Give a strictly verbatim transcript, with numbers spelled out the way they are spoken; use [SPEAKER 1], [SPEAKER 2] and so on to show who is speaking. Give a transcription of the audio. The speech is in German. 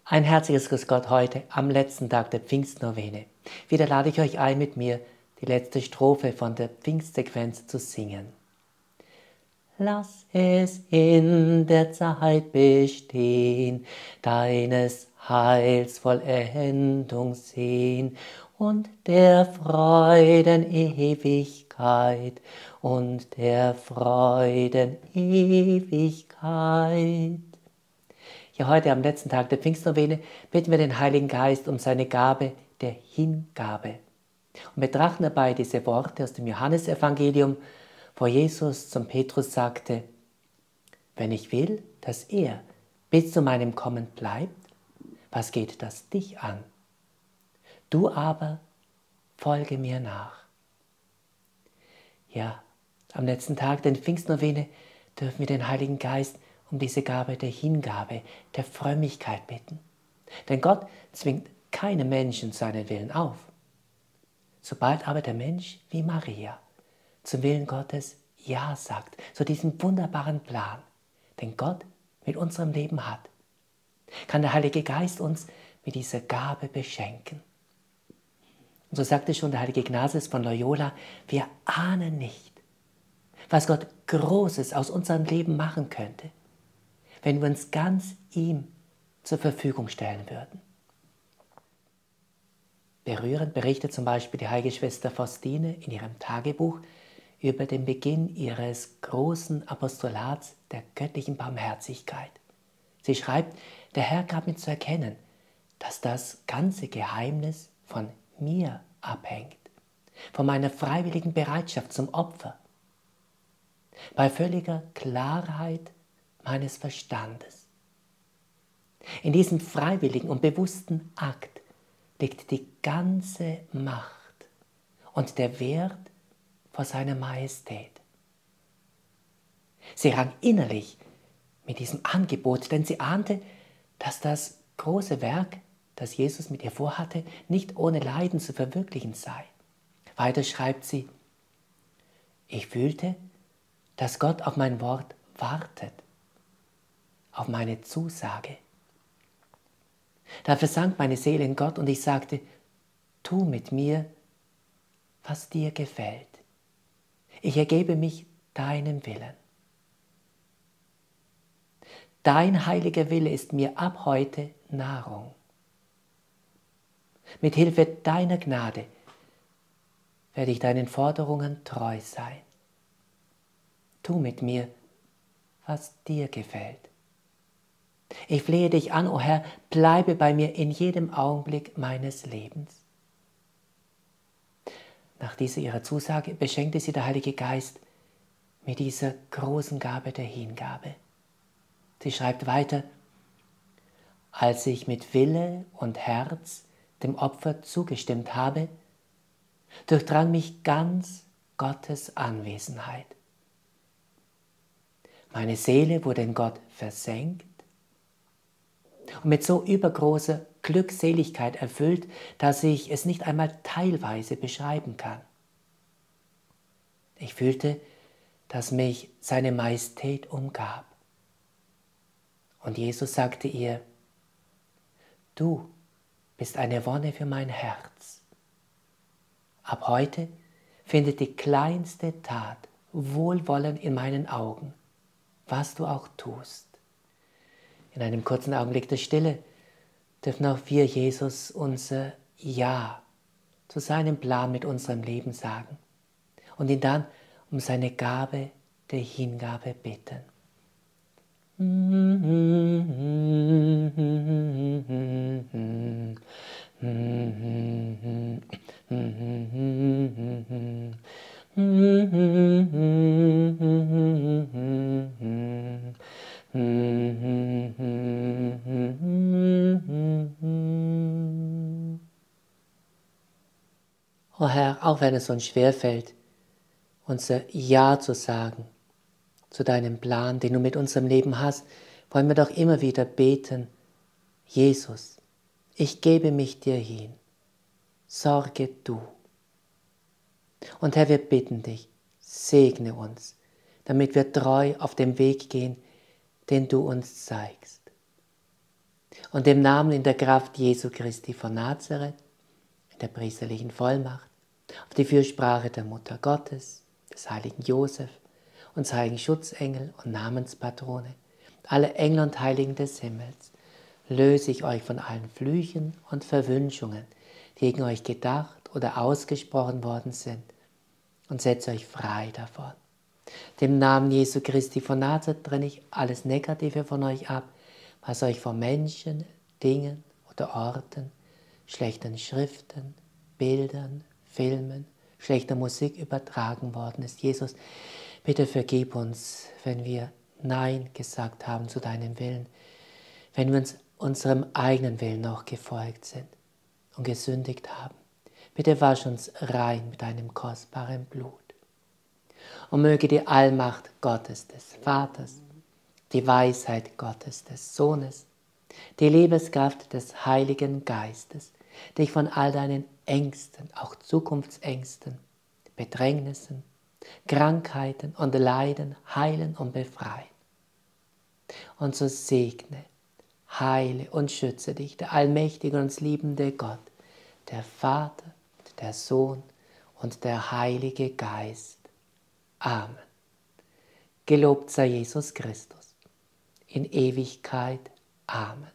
[SPEAKER 1] Ein herzliches Grüß Gott heute am letzten Tag der Pfingstnovene. Wieder lade ich euch ein, mit mir die letzte Strophe von der Pfingstsequenz zu singen. Lass es in der Zeit bestehen, deines Heils Vollendung sehen und der Freuden Ewigkeit und der Freuden Ewigkeit. Ja, heute am letzten Tag der Pfingstnovene bitten wir den Heiligen Geist um seine Gabe der Hingabe und betrachten dabei diese Worte aus dem Johannesevangelium, wo Jesus zum Petrus sagte: Wenn ich will, dass er bis zu meinem Kommen bleibt, was geht das dich an? Du aber folge mir nach. Ja, am letzten Tag der Pfingstnovene dürfen wir den Heiligen Geist um diese Gabe der Hingabe, der Frömmigkeit bitten. Denn Gott zwingt keinem Menschen seinen Willen auf. Sobald aber der Mensch wie Maria zum Willen Gottes Ja sagt, zu diesem wunderbaren Plan, den Gott mit unserem Leben hat, kann der Heilige Geist uns mit dieser Gabe beschenken. Und so sagte schon der heilige Ignatius von Loyola: Wir ahnen nicht, was Gott Großes aus unserem Leben machen könnte, wenn wir uns ganz ihm zur Verfügung stellen würden. Berührend berichtet zum Beispiel die heilige Schwester Faustine in ihrem Tagebuch über den Beginn ihres großen Apostolats der göttlichen Barmherzigkeit. Sie schreibt: Der Herr gab mir zu erkennen, dass das ganze Geheimnis von mir abhängt, von meiner freiwilligen Bereitschaft zum Opfer, bei völliger Klarheit meines Verstandes. In diesem freiwilligen und bewussten Akt liegt die ganze Macht und der Wert vor seiner Majestät. Sie rang innerlich mit diesem Angebot, denn sie ahnte, dass das große Werk, das Jesus mit ihr vorhatte, nicht ohne Leiden zu verwirklichen sei. Weiter schreibt sie: Ich fühlte, dass Gott auf mein Wort wartet, auf meine Zusage. Da versank meine Seele in Gott und ich sagte: Tu mit mir, was dir gefällt. Ich ergebe mich deinem Willen. Dein heiliger Wille ist mir ab heute Nahrung. Mit Hilfe deiner Gnade werde ich deinen Forderungen treu sein. Tu mit mir, was dir gefällt. Ich flehe dich an, o Herr, bleibe bei mir in jedem Augenblick meines Lebens. Nach dieser ihrer Zusage beschenkte sie der Heilige Geist mit dieser großen Gabe der Hingabe. Sie schreibt weiter: Als ich mit Wille und Herz dem Opfer zugestimmt habe, durchdrang mich ganz Gottes Anwesenheit. Meine Seele wurde in Gott versenkt und mit so übergroßer Glückseligkeit erfüllt, dass ich es nicht einmal teilweise beschreiben kann. Ich fühlte, dass mich seine Majestät umgab. Und Jesus sagte ihr: Du bist eine Wonne für mein Herz. Ab heute findet die kleinste Tat Wohlwollen in meinen Augen, was du auch tust. In einem kurzen Augenblick der Stille dürfen auch wir Jesus unser Ja zu seinem Plan mit unserem Leben sagen und ihn dann um seine Gabe der Hingabe bitten. O Herr, auch wenn es uns schwerfällt, unser Ja zu sagen zu deinem Plan, den du mit unserem Leben hast, wollen wir doch immer wieder beten: Jesus, ich gebe mich dir hin, sorge du. Und Herr, wir bitten dich, segne uns, damit wir treu auf dem Weg gehen, den du uns zeigst. und dem Namen in der Kraft Jesu Christi von Nazareth, in der priesterlichen Vollmacht, auf die Fürsprache der Mutter Gottes, des heiligen Josef, uns heiligen Schutzengel und Namenspatrone, alle Engel und Heiligen des Himmels, löse ich euch von allen Flüchen und Verwünschungen, die gegen euch gedacht oder ausgesprochen worden sind, und setze euch frei davon. Dem Namen Jesu Christi von Nazareth trenne ich alles Negative von euch ab, was euch von Menschen, Dingen oder Orten, schlechten Schriften, Bildern, Filmen, schlechter Musik übertragen worden ist. Jesus, bitte vergib uns, wenn wir Nein gesagt haben zu deinem Willen, wenn wir uns unserem eigenen Willen noch gefolgt sind und gesündigt haben. Bitte wasch uns rein mit deinem kostbaren Blut. Und möge die Allmacht Gottes des Vaters, die Weisheit Gottes des Sohnes, die Liebeskraft des Heiligen Geistes dich von all deinen Ängsten, auch Zukunftsängsten, Bedrängnissen, Krankheiten und Leiden heilen und befreien. Und so segne, heile und schütze dich, der allmächtige und uns liebende Gott, der Vater, der Sohn und der Heilige Geist. Amen. Gelobt sei Jesus Christus in Ewigkeit. Amen.